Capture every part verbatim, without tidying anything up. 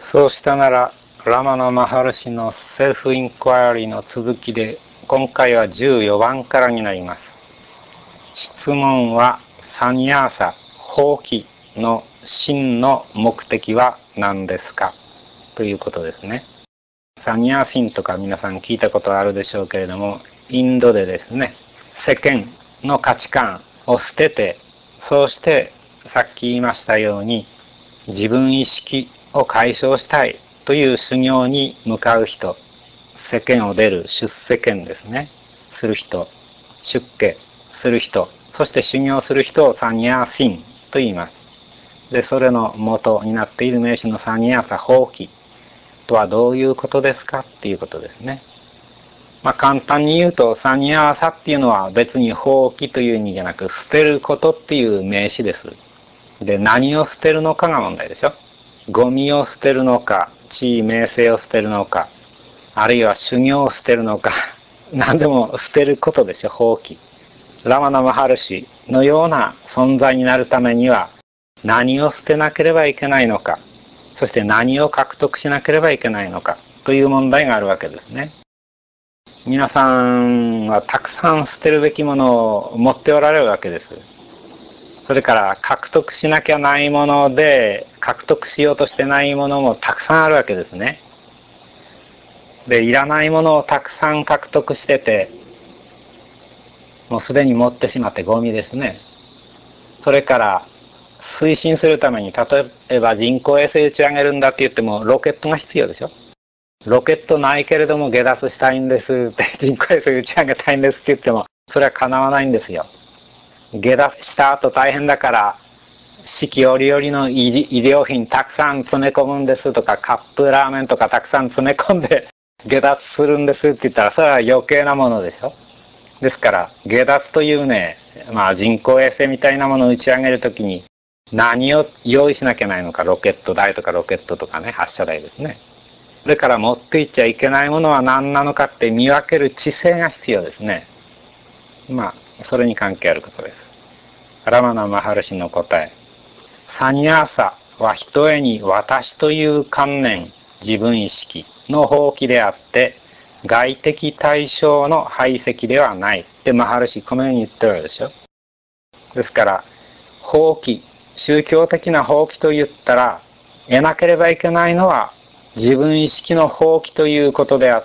そうしたなら、ラマナ・マハルシのセルフインクワイアリーの続きで、今回はじゅうよんばんからになります。質問は、サニャーサ、放棄の真の目的は何ですかということですね。サニャーシンとか皆さん聞いたことあるでしょうけれども、インドでですね、世間の価値観を捨てて、そうしてさっき言いましたように、自分意識を解消したいという修行に向かう人、世間を出る出世間ですね、する人、出家する人、そして修行する人をサニャーシンと言います。で、それの元になっている名詞のサニャーサ、放棄とはどういうことですかっていうことですね。まあ簡単に言うと、サニャーサっていうのは別に放棄という意味じゃなく、捨てることっていう名詞です。で、何を捨てるのかが問題でしょ。ゴミを捨てるのか、地位名声を捨てるのか、あるいは修行を捨てるのか、何でも捨てることでしょ、放棄。ラマナ・マハルシのような存在になるためには、何を捨てなければいけないのか、そして何を獲得しなければいけないのか、という問題があるわけですね。皆さんはたくさん捨てるべきものを持っておられるわけです。それから獲得しなきゃないもので、獲得しようとしてないものもたくさんあるわけですね。で、いらないものをたくさん獲得してて、もうすでに持ってしまってゴミですね。それから推進するために、例えば人工衛星打ち上げるんだって言ってもロケットが必要でしょ。ロケットないけれども下脱したいんですって人工衛星打ち上げたいんですって言ってもそれは叶わないんですよ。下脱した後大変だから四季折々の医療品たくさん詰め込むんですとか、カップラーメンとかたくさん詰め込んで下脱するんですって言ったらそれは余計なものでしょ。ですから下脱というね、まあ人工衛星みたいなものを打ち上げるときに何を用意しなきゃないのか、ロケット台とかロケットとかね、発射台ですね。それから持っていっちゃいけないものは何なのかって見分ける知性が必要ですね。まあそれに関係あることです。ラマナ・マハルシの答え。サニャーサはひとえに私という観念、自分意識の放棄であって、外的対象の排斥ではないってマハルシこのように言ってるでしょ。ですから、放棄、宗教的な放棄と言ったら、得なければいけないのは自分意識の放棄ということであって、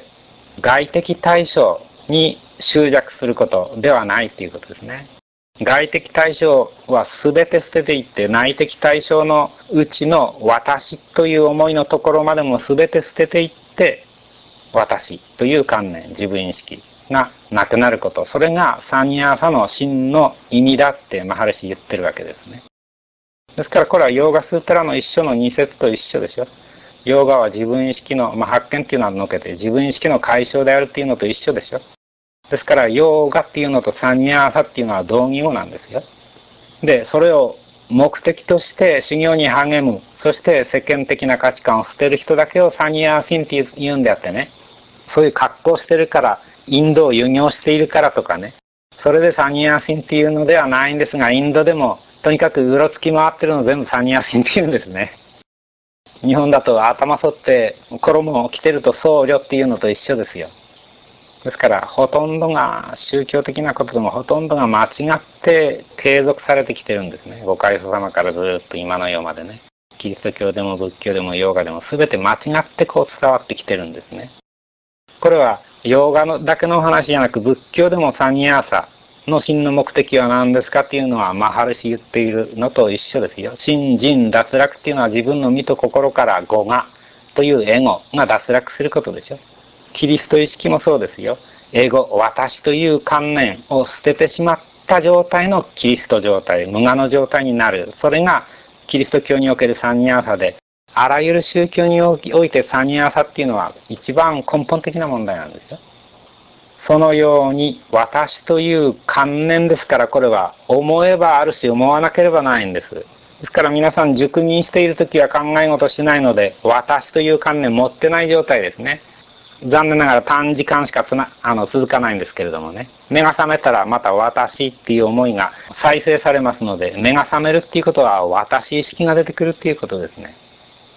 外的対象に執着することではないということですね。外的対象は全て捨てていって、内的対象のうちの私という思いのところまでも全て捨てていって、私という観念、自分意識がなくなること、それがサニャーサの真の意味だってマハルシ言ってるわけですね。ですからこれはヨーガスートラの一緒の二節と一緒でしょ。ヨーガは自分意識の、まあ、発見っていうのはのけて自分意識の解消であるっていうのと一緒でしょ。ですからヨーガっていうのとサニャーサっていうのは同義語なんですよ。で、それを目的として修行に励む、そして世間的な価値観を捨てる人だけをサニャーシンって言うんであってね、そういう格好してるから、インドを輸入しているからとかね、それでサニャーシンっていうのではないんですが、インドでもとにかくうろつき回ってるの全部サニャーシンって言うんですね。日本だと頭剃って衣を着てると僧侶っていうのと一緒ですよ。ですからほとんどが宗教的なことでもほとんどが間違って継続されてきてるんですね。ご開祖様からずっと今の世までね。キリスト教でも仏教でもヨーガでも全て間違ってこう伝わってきてるんですね。これはヨーガのだけの話じゃなく、仏教でもサニャーサの真の目的は何ですかっていうのはマハルシ言っているのと一緒ですよ。真人脱落っていうのは自分の身と心から語がというエゴが脱落することでしょ。キリスト意識もそうですよ。エゴ、私という観念を捨ててしまった状態のキリスト状態、無我の状態になる。それがキリスト教におけるサニャーサで、あらゆる宗教においてサニャーサっていうのは一番根本的な問題なんですよ。そのように私という観念ですから、これは思えばあるし思わなければないんです。ですから皆さん熟眠しているときは考え事しないので、私という観念持ってない状態ですね。残念ながら短時間しかつなあの続かないんですけれどもね。目が覚めたらまた私っていう思いが再生されますので、目が覚めるっていうことは私意識が出てくるっていうことですね。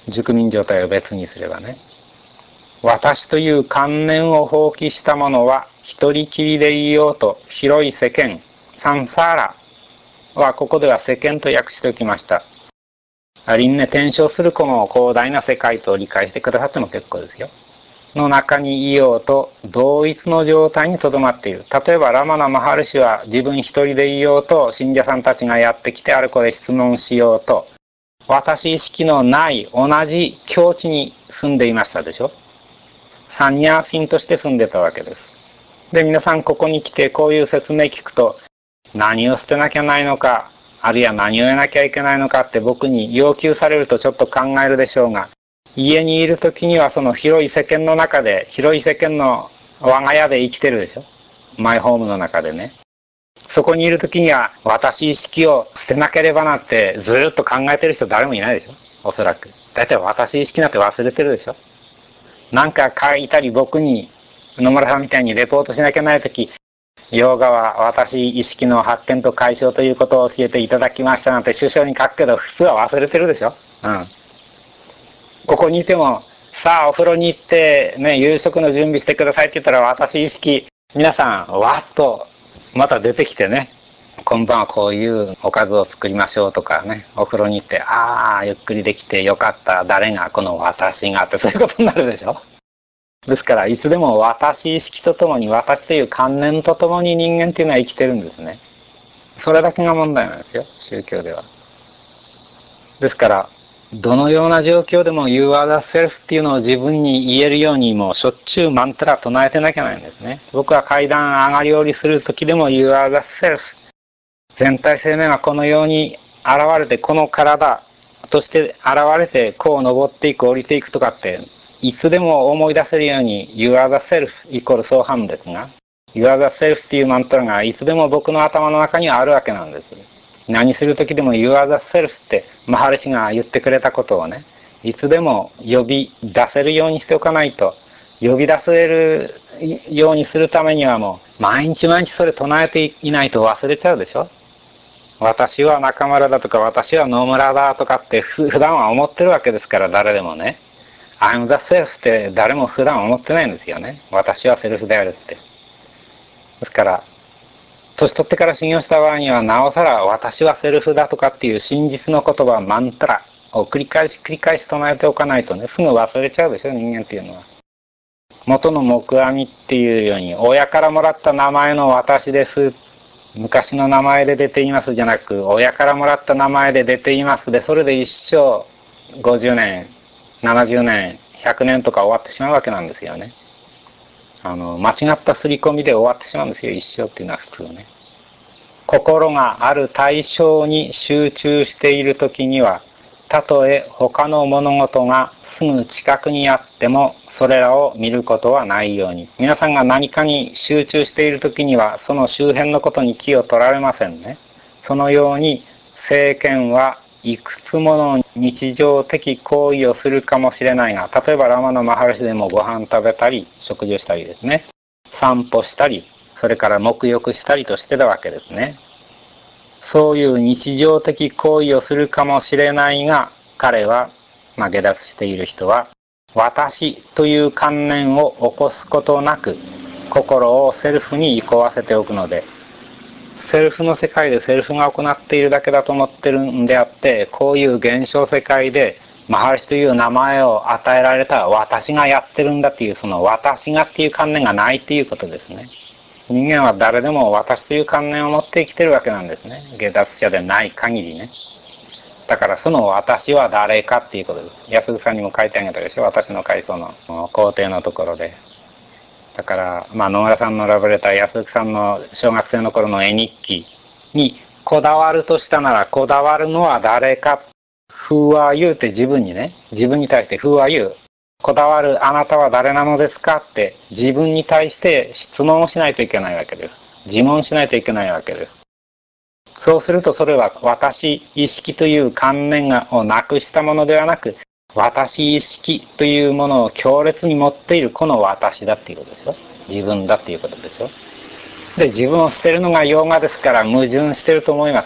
熟眠状態を別にすればね。私という観念を放棄した者は一人きりでいようと広い世間、サンサーラはここでは世間と訳しておきました。輪廻転生するこの広大な世界と理解してくださっても結構ですよ。の中にいようと同一の状態にとどまっている。例えばラマナ・マハルシは自分一人でいようと信者さんたちがやってきてあれこれ質問しようと私意識のない同じ境地に住んでいましたでしょ。サニャーシンとして住んでたわけです。で、皆さんここに来てこういう説明聞くと何を捨てなきゃないのか、あるいは何を得なきゃいけないのかって僕に要求されるとちょっと考えるでしょうが、家にいるときにはその広い世間の中で、広い世間の我が家で生きてるでしょ。マイホームの中でね。そこにいるときには私意識を捨てなければなってずーっと考えてる人誰もいないでしょ。おそらく。だいたい私意識なんて忘れてるでしょ。なんか書いたり僕に野村さんみたいにレポートしなきゃないとき、ヨガは私意識の発見と解消ということを教えていただきましたなんて首相に書くけど普通は忘れてるでしょ。うん。ここにいても、さあお風呂に行ってね、夕食の準備してくださいって言ったら私意識、皆さんわっとまた出てきてね、今晩はこういうおかずを作りましょうとかね、お風呂に行って、ああ、ゆっくりできてよかった、誰が、この私がってそういうことになるでしょ。ですから、いつでも私意識とともに、私という観念とともに人間っていうのは生きてるんですね。それだけが問題なんですよ、宗教では。ですから、どのような状況でも You are the self っていうのを自分に言えるようにもうしょっちゅうマントラ唱えてなきゃないんですね。僕は階段上がり下りするときでも You are the self。全体生命がこのように現れて、この体として現れて、こう登っていく、降りていくとかって、いつでも思い出せるように You are the self イコール相反ですが、You are the self っていうマントラがいつでも僕の頭の中にはあるわけなんです。何するときでも You are the self ってマハリシが言ってくれたことをね、いつでも呼び出せるようにしておかないと、呼び出せるようにするためにはもう毎日毎日それ唱えていないと忘れちゃうでしょ。私は中村だとか私は野村だとかって普段は思ってるわけですから、誰でもね。I'm the self って誰も普段思ってないんですよね。私はセルフであるって。ですから、年取ってから修行した場合には、なおさら私はセルフだとかっていう真実の言葉、マントラを繰り返し繰り返し唱えておかないとね、すぐ忘れちゃうでしょ、人間っていうのは。元の木阿弥っていうように、親からもらった名前の私です。昔の名前で出ていますじゃなく、親からもらった名前で出ていますで、それで一生ごじゅうねん、ななじゅうねん、ひゃくねんとか終わってしまうわけなんですよね。あの、間違った刷り込みで終わってしまうんですよ、一生っていうのは普通ね。心がある対象に集中しているときには、たとえ他の物事がすぐ近くにあっても、それらを見ることはないように。皆さんが何かに集中しているときには、その周辺のことに気を取られませんね。そのように、世間はいくつもの日常的行為をするかもしれないが、例えばラマのマハラシでもご飯食べたり、食事をしたりですね。散歩したり、それから沐浴したりとしてたわけですね。そういう日常的行為をするかもしれないが、彼は、まあ、下脱している人は、私という観念を起こすことなく、心をセルフに移行わせておくので、セルフの世界でセルフが行っているだけだと思ってるんであって、こういう現象世界で、マハリシという名前を与えられた私がやってるんだっていう、その私がっていう観念がないっていうことですね。人間は誰でも私という観念を持って生きてるわけなんですね。下脱者でない限りね。だからその私は誰かっていうことです。安久さんにも書いてあげたでしょ。私の回想の工程のところで。だから、まあ野村さんのラブレター、安久さんの小学生の頃の絵日記にこだわるとしたなら、こだわるのは誰か。Who are you って自分にね、自分に対して Who are you？ こだわるあなたは誰なのですかって自分に対して質問をしないといけないわけです。自問しないといけないわけです。そうするとそれは私意識という観念をなくしたものではなく、私意識というものを強烈に持っているこの私だっていうことでしょ。自分だっていうことでしょ。で、自分を捨てるのがヨガですから矛盾してると思いません？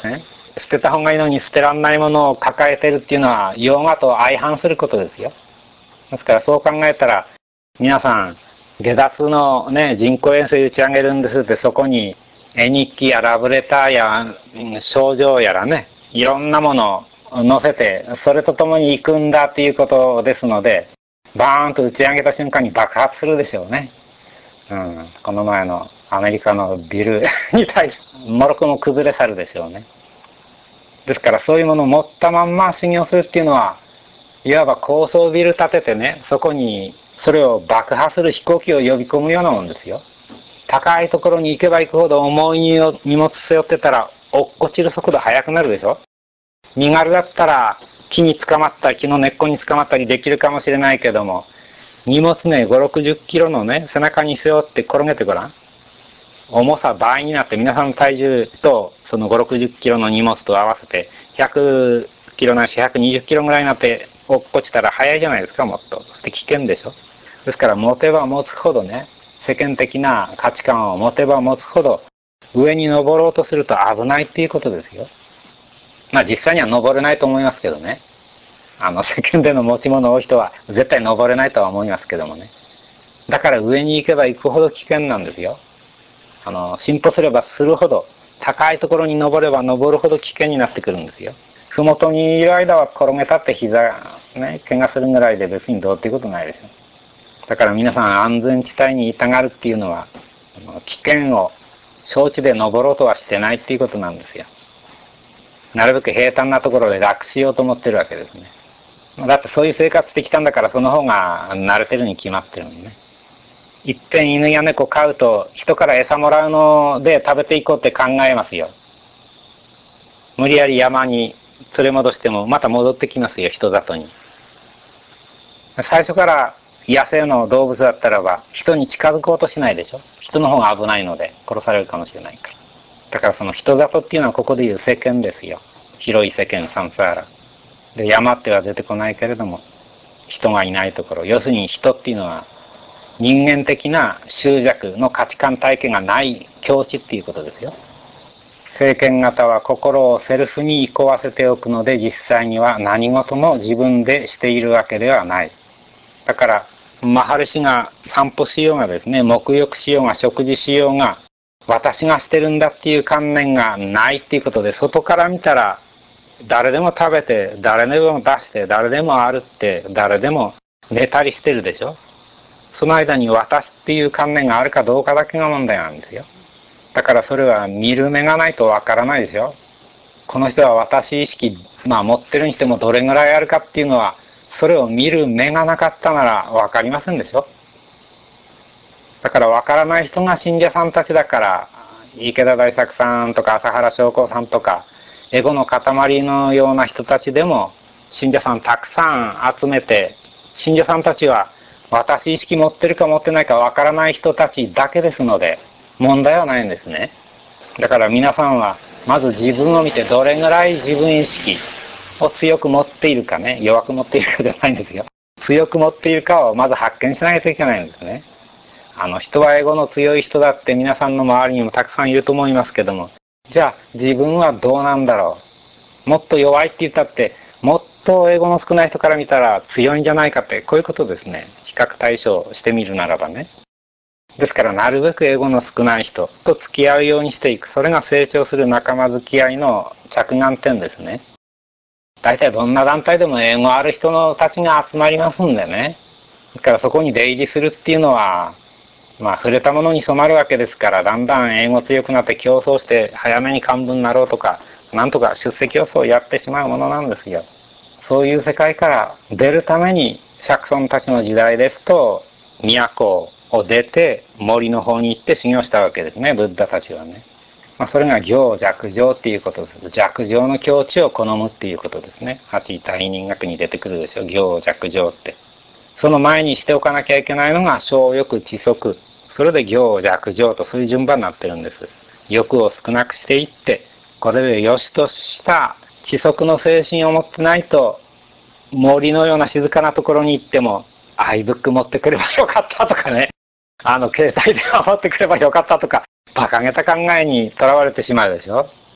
捨てた方がいいのに捨てらんないものを抱えてるっていうのは、ヨガと相反することですよ。ですからそう考えたら、皆さん、下脱のね、人工塩水打ち上げるんですって、そこに絵日記やラブレターや症状やらね、いろんなものを載せて、それとともに行くんだっていうことですので、バーンと打ち上げた瞬間に爆発するでしょうね。うん、この前のアメリカのビルに対して、もろくも崩れ去るでしょうね。ですからそういうものを持ったまんま修行するっていうのは、いわば高層ビル建ててね、そこにそれを爆破する飛行機を呼び込むようなもんですよ。高いところに行けば行くほど重い荷物背負ってたら落っこちる速度速くなるでしょ。身軽だったら木に捕まったり、木の根っこに捕まったりできるかもしれないけども、荷物ね、ご、ろくじゅっキロのね、背中に背負って転げてごらん。重さ倍になって皆さんの体重とそのご、ろくじゅっキロの荷物と合わせてひゃくキロないしひゃくにじゅっキロぐらいになって落っこちたら早いじゃないですか、もっと。そして危険でしょ。ですから持てば持つほどね、世間的な価値観を持てば持つほど上に登ろうとすると危ないっていうことですよ。まあ実際には登れないと思いますけどね。あの世間での持ち物多い人は絶対登れないとは思いますけどもね。だから上に行けば行くほど危険なんですよ。あの、進歩すればするほど、高いところに登れば登るほど危険になってくるんですよ。ふもとにいる間は転げたって膝ね、怪我するぐらいで別にどうっていうことないですよ。だから皆さん安全地帯にいたがるっていうのは、危険を承知で登ろうとはしてないっていうことなんですよ。なるべく平坦なところで楽しようと思ってるわけですね。だってそういう生活してきたんだからその方が慣れてるに決まってるのね。いっぺん犬や猫飼うと人から餌もらうので食べていこうって考えますよ。無理やり山に連れ戻してもまた戻ってきますよ、人里に。最初から野生の動物だったらば人に近づこうとしないでしょ。人の方が危ないので殺されるかもしれないから。だからその人里っていうのはここでいう世間ですよ。広い世間、サンサーラ。で、山っては出てこないけれども、人がいないところ。要するに人っていうのは人間的な執着の価値観体系がない境地っていうことですよ。聖剣型は心をセルフに憩わせておくので、実際には何事も自分でしているわけではない。だから、マハルシが散歩しようがですね、沐浴しようが食事しようが、私がしてるんだっていう観念がないっていうことで、外から見たら、誰でも食べて、誰でも出して、誰でも歩って、誰でも寝たりしてるでしょ。その間に私っていう観念があるかどうかだけが問題なんですよ。だからそれは見る目がないとわからないですよ。この人は私意識、まあ持ってるにしてもどれぐらいあるかっていうのは、それを見る目がなかったならわかりませんでしょ。だからわからない人が信者さんたちだから、池田大作さんとか朝原将校さんとか、エゴの塊のような人たちでも、信者さんたくさん集めて、信者さんたちは、私意識持ってるか持ってないかわからない人たちだけですので、問題はないんですね。だから皆さんは、まず自分を見てどれぐらい自分意識を強く持っているかね、弱く持っているかじゃないんですよ。強く持っているかをまず発見しないといけないんですね。あの、人はエゴの強い人だって皆さんの周りにもたくさんいると思いますけども、じゃあ自分はどうなんだろう。もっと弱いって言ったって、もっとエゴの少ない人から見たら強いんじゃないかって、こういうことですね。比較対象してみるならばね。ですからなるべくエゴの少ない人と付き合うようにしていく。それが成長する仲間付き合いの着眼点ですね。大体どんな団体でもエゴある人のたちが集まりますんでね。だからそこに出入りするっていうのは、まあ触れたものに染まるわけですから、だんだん英語強くなって競争して早めに幹部になろうとか、なんとか出世競争をやってしまうものなんですよ。そういう世界から出るために、釈尊たちの時代ですと、都を出て森の方に行って修行したわけですね、ブッダたちはね。まあ、それが行弱情っていうことです。弱情の境地を好むっていうことですね。八位大人学に出てくるでしょ、行弱情って。その前にしておかなきゃいけないのが小欲知足。それで行弱情とそういう順番になってるんです。欲を少なくしていって、これで良しとした知足の精神を持ってないと、森のような静かなところに行っても、iBook 持ってくればよかったとかね、あの携帯電話持ってくればよかったとか、馬鹿げた考えにとらわれてしまうでしょ。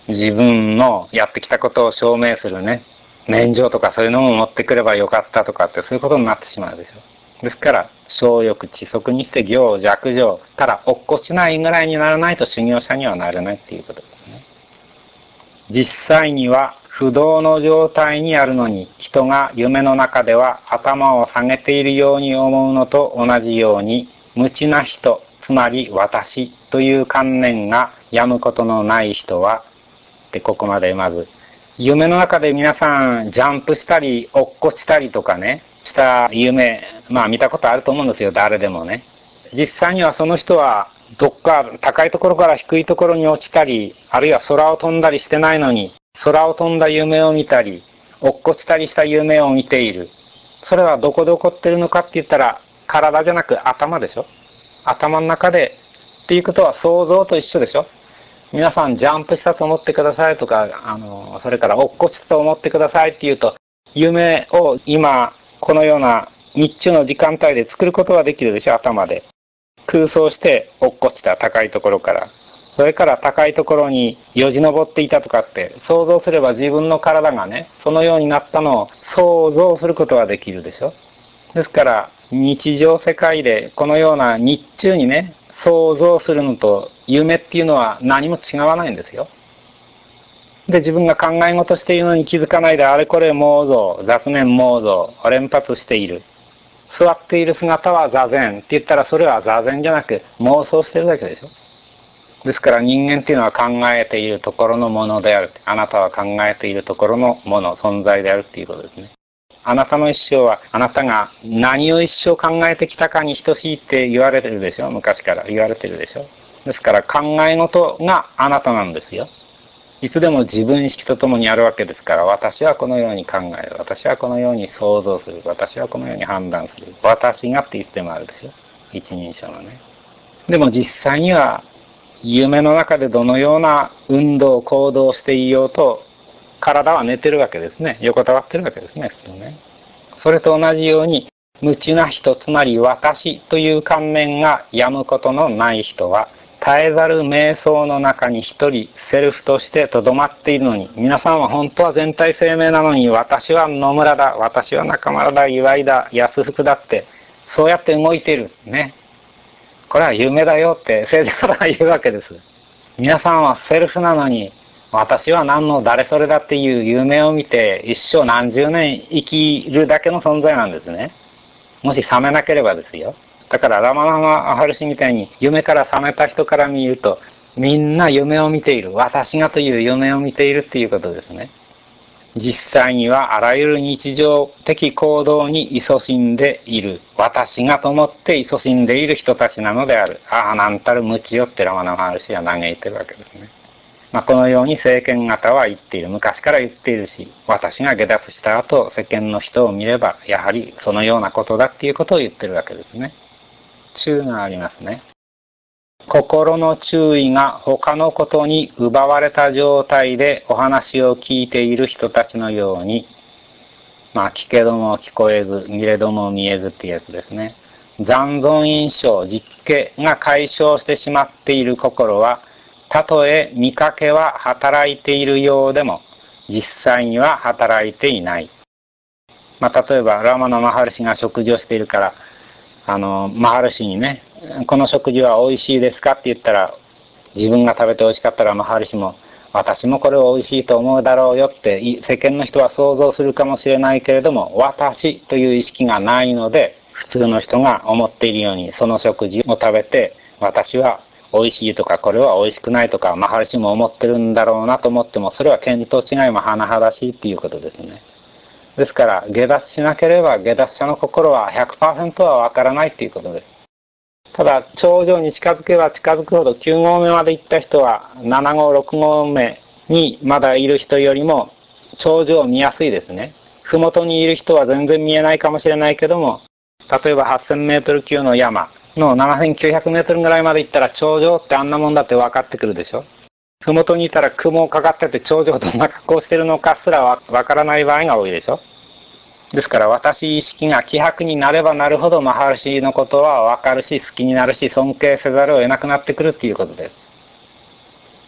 自分のやってきたことを証明するね、免状とかそういうのも持ってくればよかったとかってそういうことになってしまうでしょ。ですから、小欲知足にして行弱情、ただ落っこちないぐらいにならないと修行者にはなれないっていうことですね。実際には不動の状態にあるのに、人が夢の中では頭を下げているように思うのと同じように、無知な人、つまり私という観念がやむことのない人は、でここまでまず、夢の中で皆さんジャンプしたり落っこちたりとかね、した夢、まあ見たことあると思うんですよ、誰でもね。実際にはその人はどっか高いところから低いところに落ちたり、あるいは空を飛んだりしてないのに、空を飛んだ夢を見たり、落っこちたりした夢を見ている。それはどこで起こってるのかって言ったら、体じゃなく頭でしょ。頭の中で、っていうことは想像と一緒でしょ。皆さんジャンプしたと思ってくださいとか、あの、それから落っこちたと思ってくださいって言うと、夢を今、このような日中の時間帯で作ることはできるでしょ、頭で。空想して落っこちた、高いところから。それから高いところによじ登っていたとかって想像すれば自分の体がね、そのようになったのを想像することはできるでしょ。ですから日常世界でこのような日中にね、想像するのと夢っていうのは何も違わないんですよ。で、自分が考え事しているのに気づかないであれこれ妄想、雑念妄想を連発している。座っている姿は座禅って言ったらそれは座禅じゃなく妄想してるだけでしょ。ですから人間っていうのは考えているところのものである。あなたは考えているところのもの、存在であるっていうことですね。あなたの一生はあなたが何を一生考えてきたかに等しいって言われてるでしょ。昔から言われてるでしょ。ですから考え事があなたなんですよ。いつでも自分意識とともにあるわけですから、私はこのように考える。私はこのように想像する。私はこのように判断する。私がって言ってもあるでしょ。一人称のね。でも実際には、夢の中でどのような運動、行動をしていようと、体は寝てるわけですね。横たわってるわけですね、普通ね。それと同じように、無知な人、つまり私という観念がやむことのない人は、絶えざる瞑想の中に一人セルフとして留まっているのに、皆さんは本当は全体生命なのに、私は野村だ、私は中村だ、岩井だ、安福だって、そうやって動いている。ね。これは夢だよって政治家が言うわけです。皆さんはセルフなのに、私は何の誰それだっていう夢を見て、一生何十年生きるだけの存在なんですね。もし覚めなければですよ。だからラマナマハルシみたいに夢から覚めた人から見ると、みんな夢を見ている。私がという夢を見ているっていうことですね。実際にはあらゆる日常的行動に勤しんでいる。私がと思って勤しんでいる人たちなのである。ああ、なんたる無知よってラマナマハルシは嘆いてるわけですね。まあ、このように世間方は言っている。昔から言っているし、私が下脱した後、世間の人を見れば、やはりそのようなことだっていうことを言ってるわけですね。注がありますね。心の注意が他のことに奪われた状態でお話を聞いている人たちのように、まあ聞けども聞こえず、見れども見えずっていうやつですね。残存印象、実気が解消してしまっている心は、たとえ見かけは働いているようでも、実際には働いていない。まあ例えば、ラマのマハルシが食事をしているから、あの、マハルシにね、この食事は美味しいですかって言ったら、自分が食べて美味しかったらマハルシも、私もこれを美味しいと思うだろうよって、世間の人は想像するかもしれないけれども、私という意識がないので、普通の人が思っているように、その食事を食べて、私は美味しいとか、これは美味しくないとか、マハルシも思ってるんだろうなと思っても、それは見当違いも甚だしいっていうことですね。ですから、下脱しなければ下脱者の心は ひゃくパーセント はわからないということです。ただ、頂上に近づけば近づくほどきゅう合目まで行った人は、なな合、ろく合目にまだいる人よりも頂上を見やすいですね。ふもとにいる人は全然見えないかもしれないけども、例えばはっせんメートル級の山のななせんきゅうひゃくメートルぐらいまで行ったら頂上ってあんなもんだって分かってくるでしょ。ふもとにいたら雲かかってて頂上どんな格好してるのかすらわからない場合が多いでしょ。ですから私意識が希薄になればなるほどマハルシのことはわかるし好きになるし尊敬せざるを得なくなってくるっていうことです。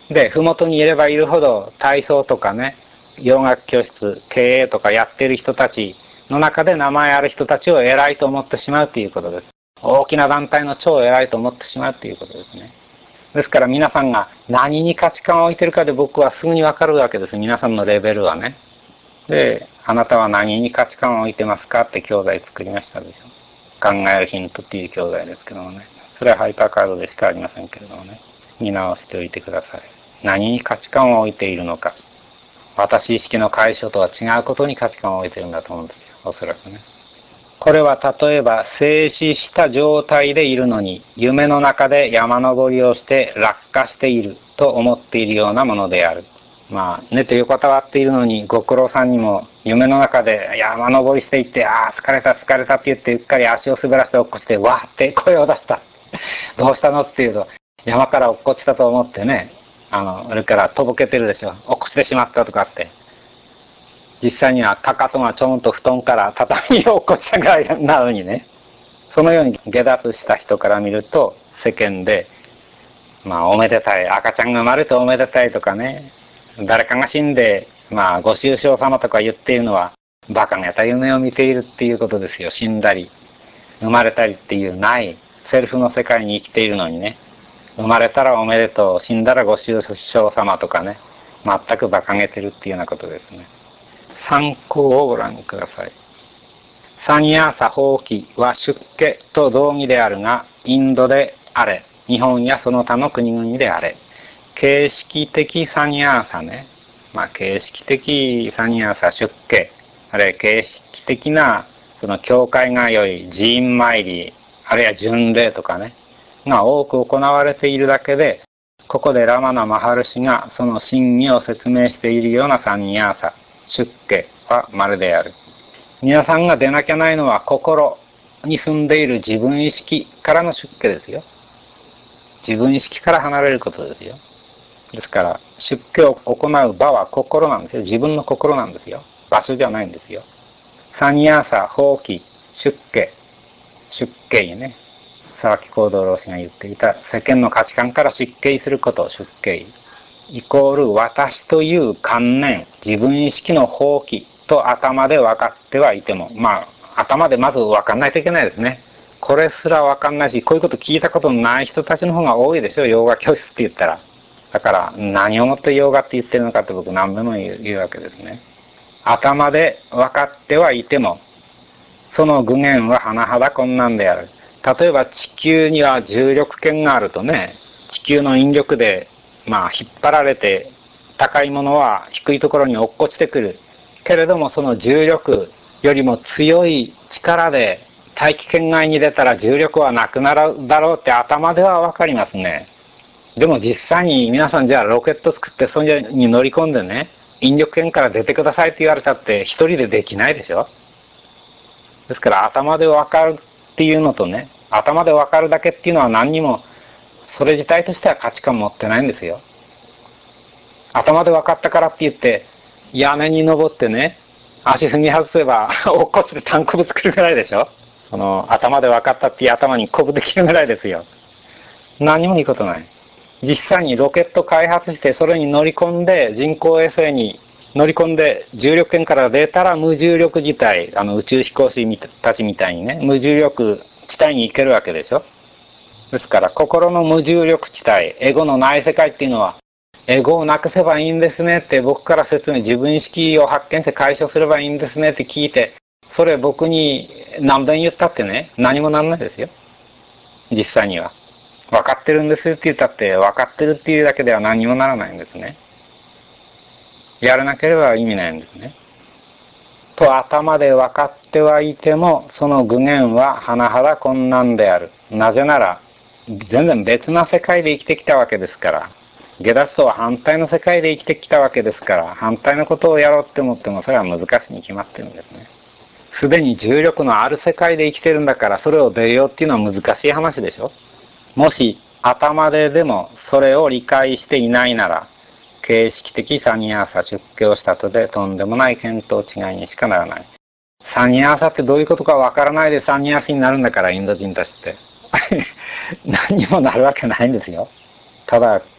で、ふもとにいればいるほど体操とかね、洋楽教室、経営とかやってる人たちの中で名前ある人たちを偉いと思ってしまうということです。大きな団体の超偉いと思ってしまうということですね。ですから皆さんが何に価値観を置いてるかで僕はすぐにわかるわけです。皆さんのレベルはね。で、あなたは何に価値観を置いてますかって教材作りましたでしょ。考えるヒントっていう教材ですけどもね。それはハイパーカードでしかありませんけれどもね。見直しておいてください。何に価値観を置いているのか。私意識の解消とは違うことに価値観を置いているんだと思うんですよ。おそらくね。これは例えば静止した状態でいるのに、夢の中で山登りをして落下していると思っているようなものである。まあ、寝て横たわっているのに、ご苦労さんにも夢の中で山登りしていって、ああ、疲れた疲れたって言って、うっかり足を滑らせて落っこちて、わーって声を出した。どうしたのっていうと、山から落っこちたと思ってね、あの、それからとぼけてるでしょ。落っこちてしまったとかって。実際にはかかとがちょんと布団から畳に落っこちたぐらいなのにね。そのように下脱した人から見ると、世間で、まあ、おめでたい、赤ちゃんが生まれておめでたいとかね、誰かが死んで、まあ、ご愁傷様とか言っているのは、馬鹿げた夢を見ているっていうことですよ。死んだり、生まれたりっていうない、セルフの世界に生きているのにね。生まれたらおめでとう、死んだらご愁傷様とかね、全く馬鹿げてるっていうようなことですね。参考をご覧ください。サニアーサ法規は出家と同義であるが、インドであれ、日本やその他の国々であれ、形式的サニアーサね、まあ形式的サニアーサ出家、あるいは形式的なその教会が良い寺院参り、あるいは巡礼とかね、が多く行われているだけで、ここでラマナ・マハルシがその真偽を説明しているようなサニアーサ、出家はまるである。皆さんが出なきゃないのは心に住んでいる自分意識からの出家ですよ。自分意識から離れることですよ。ですから、出家を行う場は心なんですよ。自分の心なんですよ。場所じゃないんですよ。サニアーサ、法規、出家、出家ね。沢木行動老師が言っていた世間の価値観から出家することを出家。イコール私という観念、自分意識の放棄と頭で分かってはいても、まあ、頭でまず分かんないといけないですね。これすら分かんないし、こういうこと聞いたことのない人たちの方が多いでしょ、ヨガ教室って言ったら。だから、何をもってヨガって言ってるのかって僕何でも言う、言うわけですね。頭で分かってはいても、その具現は甚だ困難である。例えば地球には重力圏があるとね、地球の引力で、まあ、引っ張られて、高いものは低いところに落っこちてくる。けれども、その重力よりも強い力で大気圏外に出たら重力はなくなるだろうって頭ではわかりますね。でも実際に皆さんじゃあロケット作ってそれに乗り込んでね、引力圏から出てくださいって言われたって一人でできないでしょ。ですから頭でわかるっていうのとね、頭でわかるだけっていうのは何にもそれ自体としては価値観持ってないんですよ。頭で分かったからって言って、屋根に登ってね、足踏み外せば、落っこちてタンコブ作るぐらいでしょ。その、頭で分かったっていう頭にコブできるぐらいですよ。何もいいことない。実際にロケット開発して、それに乗り込んで、人工衛星に乗り込んで、重力圏から出たら無重力自体、あの宇宙飛行士たちみたいにね、無重力地帯に行けるわけでしょ。ですから、心の無重力地帯、エゴのない世界っていうのは、エゴをなくせばいいんですねって僕から説明、自分意識を発見して解消すればいいんですねって聞いて、それ僕に何遍言ったってね、何もなんないですよ。実際には。分かってるんですって言ったって、分かってるっていうだけでは何もならないんですね。やらなければ意味ないんですね。と頭で分かってはいても、その具現は甚だ困難である。なぜなら、全然別な世界で生きてきたわけですから。下脱とは反対の世界で生きてきたわけですから、反対のことをやろうって思ってもそれは難しいに決まってるんですね。すでに重力のある世界で生きてるんだから、それを出ようっていうのは難しい話でしょ。もし頭ででもそれを理解していないなら、形式的サニアーサ出家をしたとでとんでもない見当違いにしかならない。サニアーサってどういうことかわからないでサニアーサになるんだから、インド人たちって。何にもなるわけないんですよ。ただ、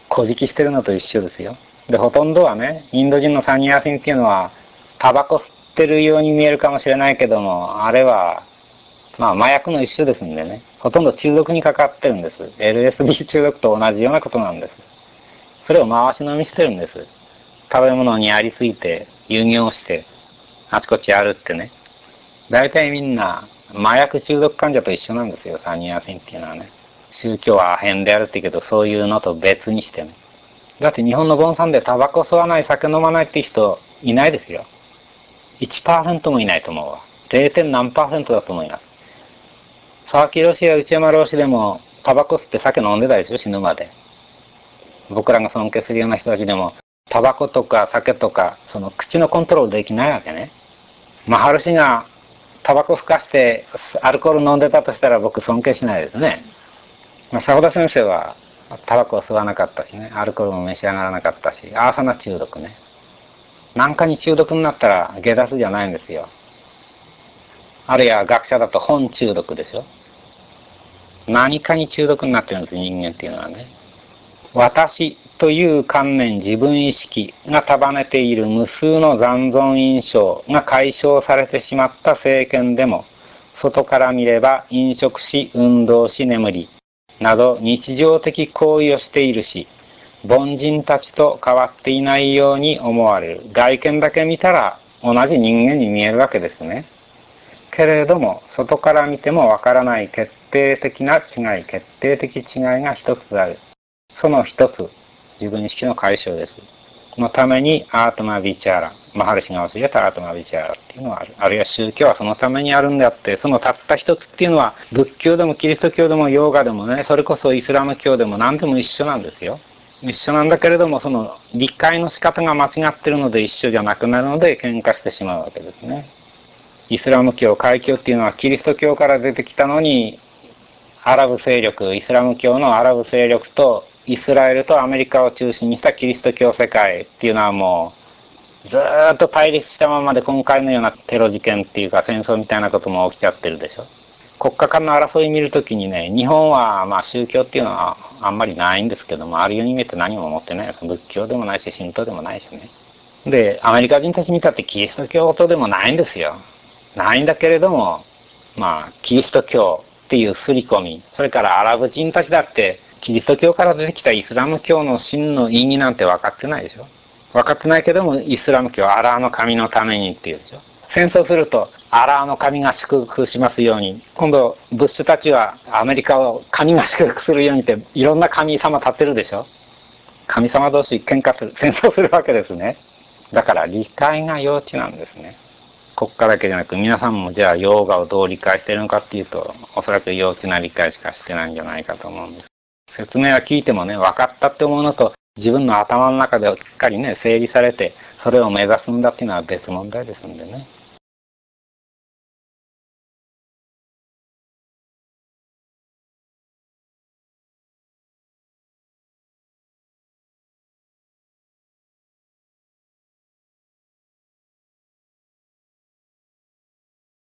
古事記してるのと一緒ですよ。で、ほとんどはね、インド人のサニヤ人っていうのは、タバコ吸ってるように見えるかもしれないけども、あれは、まあ麻薬の一種ですんでね、ほとんど中毒にかかってるんです。エルエスディー 中毒と同じようなことなんです。それを回し飲みしてるんです。食べ物にありすぎて、輸尿して、あちこち歩ってね。大体みんな、麻薬中毒患者と一緒なんですよ、サニヤ人っていうのはね。宗教は変であるって言うけど、そういうのと別にしてね。だって日本の盆栽でタバコ吸わない、酒飲まないって人いないですよ。いちパーセントもいないと思うわ。ゼロ. 何パーセントだと思います。沢木老師や内山老師でもタバコ吸って酒飲んでたでしょ、死ぬまで。僕らが尊敬するような人たちでも、タバコとか酒とか、その口のコントロールできないわけね。マハルシがタバコふかしてアルコール飲んでたとしたら僕尊敬しないですね。まあ、佐保田先生はタバコを吸わなかったしね、アルコールも召し上がらなかったし、アーサナ中毒ね。何かに中毒になったら下脱じゃないんですよ。あるいは学者だと本中毒でしょ。何かに中毒になってるんです、人間っていうのはね。私という観念、自分意識が束ねている無数の残存印象が解消されてしまった政権でも、外から見れば飲食し、運動し、眠り、など日常的行為をしているし、凡人たちと変わっていないように思われる。外見だけ見たら同じ人間に見えるわけですね。けれども、外から見てもわからない決定的な違い、決定的違いが一つある。その一つ、自分意識の解消です。のためにアートマビチャーラ、マハリシが教えたアートマビチャーラっていうのはある。あるいは宗教はそのためにあるんであって、そのたった一つっていうのは、仏教でもキリスト教でもヨーガでもね、それこそイスラム教でも何でも一緒なんですよ。一緒なんだけれども、その理解の仕方が間違ってるので一緒じゃなくなるので喧嘩してしまうわけですね。イスラム教、開教っていうのはキリスト教から出てきたのに、アラブ勢力、イスラム教のアラブ勢力とイスラエルとアメリカを中心にしたキリスト教世界っていうのはもうずーっと対立したままで今回のようなテロ事件っていうか戦争みたいなことも起きちゃってるでしょ。国家間の争い見るときにね、日本はまあ宗教っていうのはあんまりないんですけども、あるように見えて何も持ってないです。仏教でもないし神道でもないしね。で、アメリカ人たち見たってキリスト教徒でもないんですよ。ないんだけれども、まあキリスト教っていう刷り込み、それからアラブ人たちだってキリスト教から出てきたイスラム教の真の意義なんて分かってないでしょ。分かってないけども、イスラム教はアラーの神のためにっていうでしょ。戦争すると、アラーの神が祝福しますように、今度、ブッシュたちはアメリカを神が祝福するようにって、いろんな神様立てるでしょ。神様同士喧嘩する、戦争するわけですね。だから理解が幼稚なんですね。国家だけじゃなく、皆さんもじゃあヨーガをどう理解しているのかっていうと、おそらく幼稚な理解しかしてないんじゃないかと思うんです。説明は聞いてもね、分かったって思うのと、自分の頭の中でしっかりね、整理されて、それを目指すんだっていうのは別問題ですんでね。